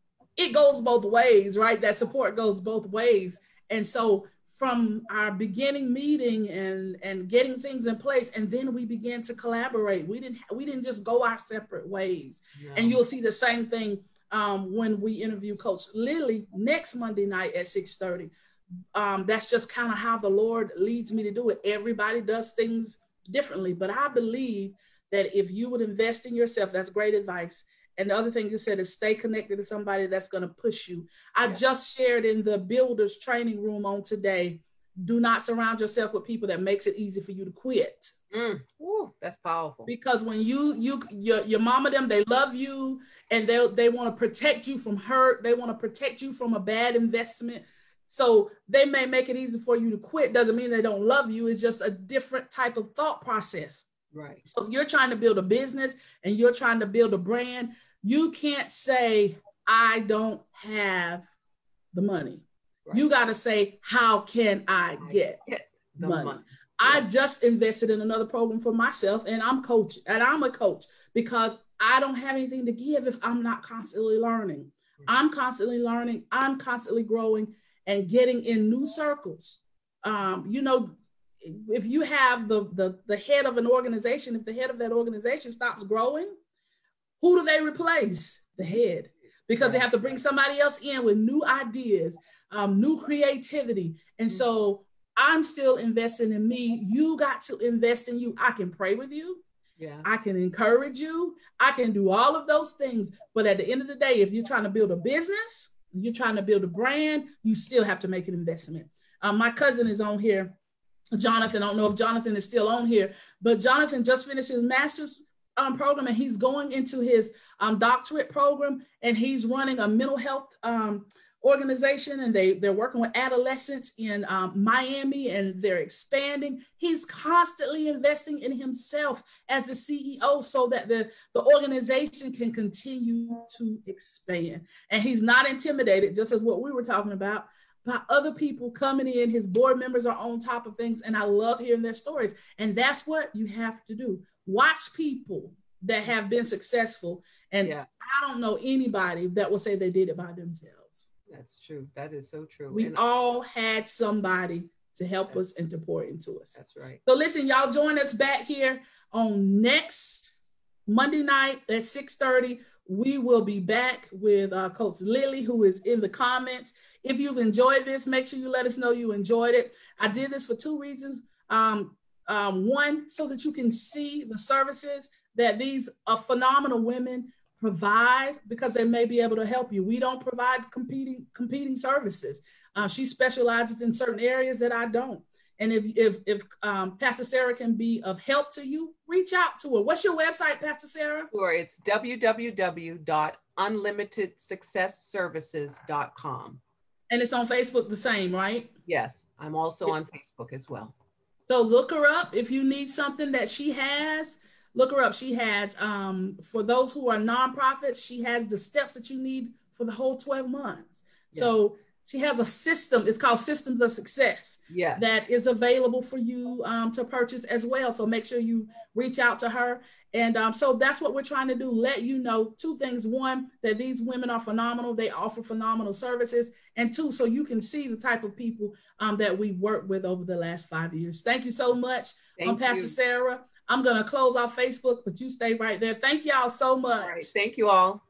it goes both ways, right? That support goes both ways. And so from our beginning meeting and, and getting things in place, and then we began to collaborate. We didn't, we didn't just go our separate ways. No. And you'll see the same thing um, when we interview Coach Lily next Monday night at six thirty. Um, that's just kind of how the Lord leads me to do it. Everybody does things differently, but I believe that if you would invest in yourself, that's great advice. And the other thing you said is stay connected to somebody that's going to push you. I yeah. just shared in the builders training room on today, do not surround yourself with people that makes it easy for you to quit. Mm. Ooh, that's powerful. Because when you, you, your, your mama, them, they love you and they they want to protect you from hurt. They want to protect you from a bad investment. So they may make it easy for you to quit. Doesn't mean they don't love you. It's just a different type of thought process. Right. So if you're trying to build a business and you're trying to build a brand, you can't say, I don't have the money. Right. You got to say, how can I get, I get the money? money. I yes. just invested in another program for myself, and I'm coach and I'm a coach because I don't have anything to give if I'm not constantly learning. Right. I'm constantly learning. I'm constantly growing and getting in new circles. Um, you know, if you have the, the, the head of an organization, if the head of that organization stops growing, who do they replace? The head, because they have to bring somebody else in with new ideas, um, new creativity. And so I'm still investing in me. You got to invest in you. I can pray with you. Yeah. I can encourage you. I can do all of those things. But at the end of the day, if you're trying to build a business, you're trying to build a brand, you still have to make an investment. Um, my cousin is on here, Jonathan. I don't know if Jonathan is still on here, but Jonathan just finished his master's um, program, and he's going into his um, doctorate program, and he's running a mental health um, organization, and they, they're working with adolescents in um, Miami, and they're expanding. He's constantly investing in himself as the C E O so that the, the organization can continue to expand. And he's not intimidated, just as what we were talking about, by other people coming in. His board members are on top of things, and I love hearing their stories. And that's what you have to do. Watch people that have been successful. And yeah. I don't know anybody that will say they did it by themselves. That's true. That is so true. We and all had somebody to help us and to pour into us. That's right. So listen, y'all join us back here on next Monday night at six thirty. We will be back with uh, Coach Lily, who is in the comments. If you've enjoyed this, make sure you let us know you enjoyed it. I did this for two reasons. Um, um, one, so that you can see the services that these uh, phenomenal women provide, because they may be able to help you. We don't provide competing competing services. Uh, she specializes in certain areas that I don't. And if if, if um, Pastor Sarah can be of help to you, reach out to her. What's your website, Pastor Sarah? Sure, it's w w w dot unlimited success services dot com. And it's on Facebook the same, right? Yes, I'm also on Facebook as well. So look her up if you need something that she has. Look her up. She has, um, for those who are nonprofits, she has the steps that you need for the whole twelve months. Yes. So she has a system. It's called Systems of Success. Yes. That is available for you um, to purchase as well. So make sure you reach out to her. And um, so that's what we're trying to do. Let you know two things. One, that these women are phenomenal. They offer phenomenal services. And two, so you can see the type of people um, that we've worked with over the last five years. Thank you so much. Thank I'm Pastor you. Sarah. I'm going to close off Facebook, but you stay right there. Thank y'all so much. All right. Thank you all.